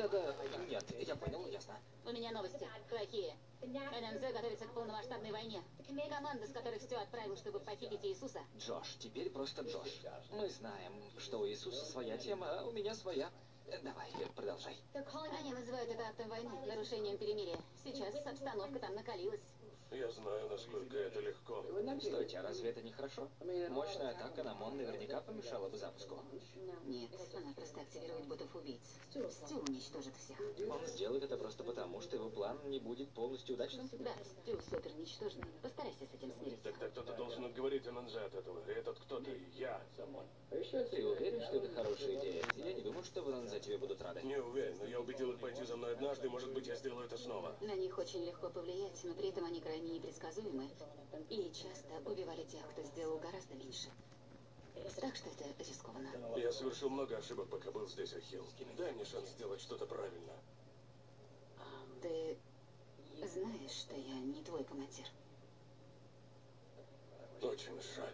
Да-да, нет, я понял, ясно. У меня новости. Плохие. ННЗ готовится к полномасштабной войне. Команда, с которых Стю отправил, чтобы похитить Иисуса. Джош, теперь просто Джош. Мы знаем, что у Иисуса своя тема, а у меня своя. Давай, продолжай. Они называют это актом войны, нарушением перемирия. Сейчас обстановка там накалилась. Я знаю, насколько это легко. Стойте, а разве это не хорошо? Мощная атака на МОН наверняка помешала бы запуску. Нет, она просто активирует ботов-убийц. Стю уничтожит всех. Он сделает это просто потому, что его план не будет полностью удачным? Да, Стю супер ничтожный. Постарайся с этим смириться. Тогда кто-то должен отговорить ННЗ от этого. И этот кто-то я. Ты уверен, что это хорошая идея? Я не думаю, что в ННЗ тебе будут рады. Не уверен, но я убедил их пойти за мной однажды, может быть, я сделаю это снова. На них очень легко повлиять, но при этом они крайне непредсказуемы. И часто убивали тех, кто сделал гораздо меньше. Так что это рискованно. Я совершил много ошибок, пока был здесь, Ахилл. Дай мне шанс сделать что-то правильно. Ты знаешь, что я не твой командир? Очень жаль.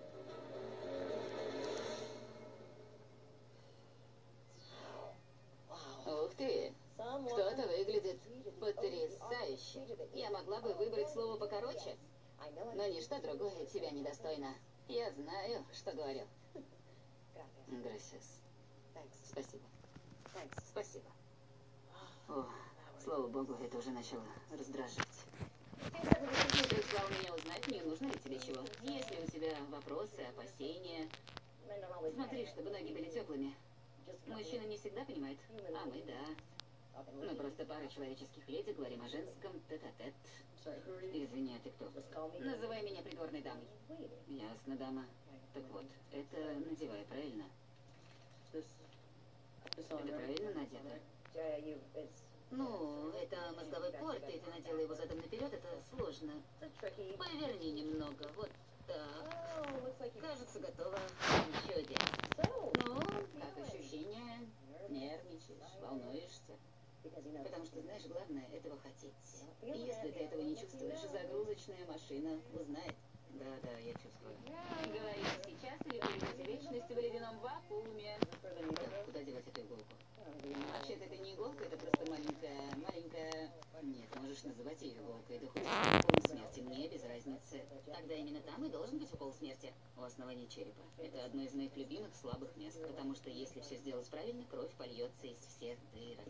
Ух ты! Кто-то выглядит потрясающе. Я могла бы выбрать слово покороче, но ничто другое тебя недостойно. Я знаю, что говорю. Грасиас. Спасибо. Спасибо. О, слава богу, это уже начало раздражать. Ты прислал меня узнать, не нужно ли тебе чего. Если у тебя вопросы, опасения, смотри, чтобы ноги были теплыми. Мужчина не всегда понимает, а мы да. Мы просто пара человеческих леди, говорим о женском тет-а-тет. Извини, а ты кто? Называй меня придворной дамой. Ясно, дама. Так вот, это надевай, правильно? Это правильно надето? Ну, это мозговой порт, и ты надела его задом наперед, это сложно. Поверни немного, вот так. Кажется, готово. Чудес. Ну, как ощущения? Нервничаешь, волнуешься? Потому что, знаешь, главное этого хотеть. Если ты этого не чувствуешь, загрузочная машина узнает. Да, я чувствую. Говоришь сейчас или будете вечность в ледяном вакууме? Куда девать эту иголку? Вообще-то это не иголка, это просто маленькая... Нет, можешь называть ее иголкой, да хоть уколом смерти, мне без разницы. Тогда именно там и должен быть укол смерти, у основания черепа. Это одно из моих любимых слабых мест, потому что если все сделать правильно, кровь польется из всех дырок.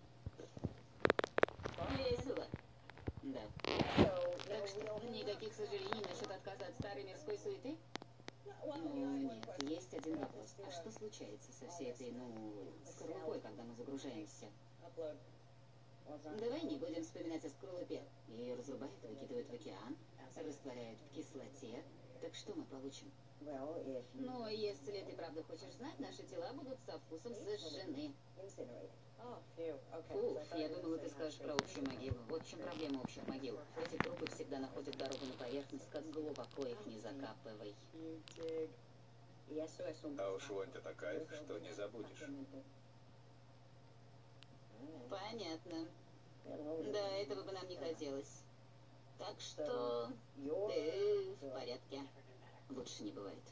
Весело. Да. Так что, никаких сожалений насчет отказа от старой мирской суеты? Ну, нет, есть один вопрос. А что случается со всей этой, скорлупой, когда мы загружаемся? Давай не будем вспоминать о скорлупе. Ее разрубают, выкидывают в океан, растворяют в кислоте. Так что мы получим? Ну, если ты правда хочешь знать, наши тела будут со вкусом сожжены. Фуф, я думала, ты скажешь про общую могилу. Вот в чем проблема общих могил. Эти трупы всегда находят дорогу на поверхность, как глубоко их не закапывай. А уж вонь-то такая, что не забудешь. Понятно. Да, этого бы нам не хотелось. Так что ты в порядке. Лучше не бывает.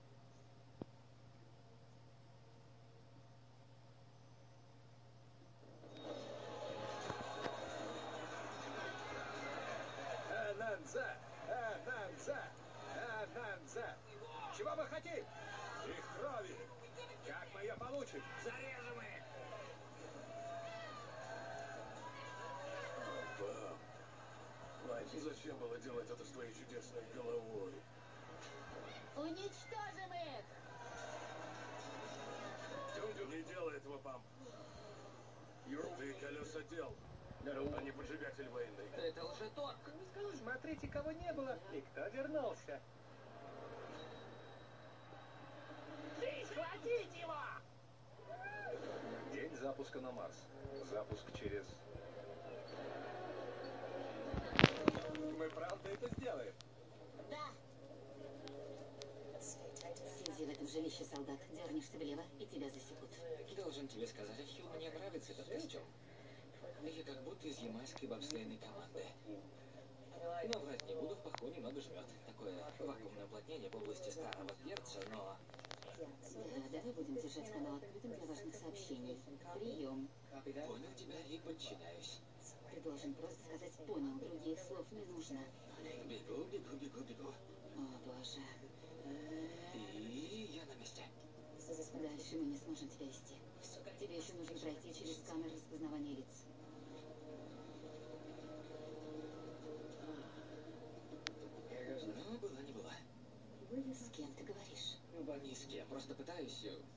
Ананза! Чего вы хотите? Их крови! Как мы ее получим? Зарежем их! Пап, зачем было делать это с твоей чудесной головой? Уничтожим их! Не делай этого, пап. Ты колеса дел, а не поджигатель войны. Это лжеторг. Смотрите, кого не было, и кто вернулся. Схватить его! День запуска на Марс. Запуск через... Мы правда это сделаем? Да! Сиди в этом жилище, солдат. Дернешься влево, и тебя засекут. Должен тебе сказать, Ахилл, мне нравится этот костюм. Я как будто из ямайской бобслейной команды. Но врать не буду, в паху немного жмет. Такое вакуумное уплотнение в области старого перца, но Да, давай будем держать канал открытым для важных сообщений. Прием. Понял тебя и подчиняюсь. Ты должен просто сказать «понял», других слов не нужно. Бегу, бегу, бегу, бегу. О, боже. И я на месте. Дальше мы не сможем тебя вести. Тебе еще нужно пройти через сканер распознавания лиц. Ну, была не была. С кем ты говоришь? Ни с кем, просто пытаюсь